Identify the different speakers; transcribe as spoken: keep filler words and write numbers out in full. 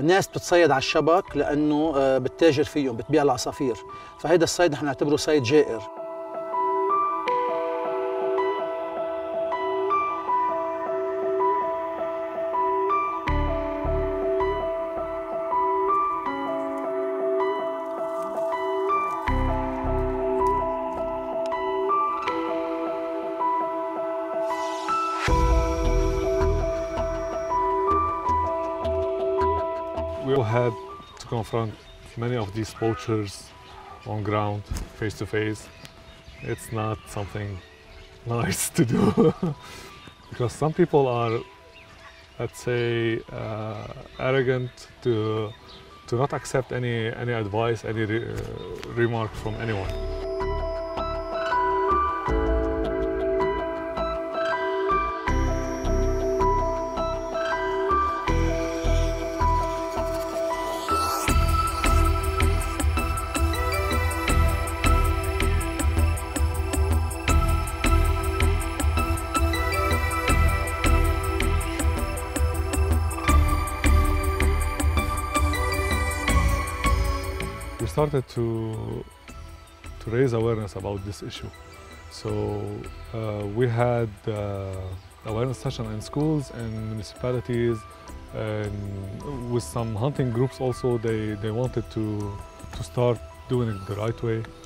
Speaker 1: ناس بتتصيد على الشبك لأنه بتتاجر فيهم، بتبيع العصافير، فهيدا الصيد نحن نعتبره صيد جائر.
Speaker 2: We had to confront many of these poachers on ground, face to face. It's not something nice to do because some people are, let's say, uh, arrogant to to not accept any any advice, any re, uh, remark from anyone. We started to, to raise awareness about this issue. So uh, we had uh, awareness session in schools and municipalities, and with some hunting groups also. They, they wanted to, to start doing it the right way.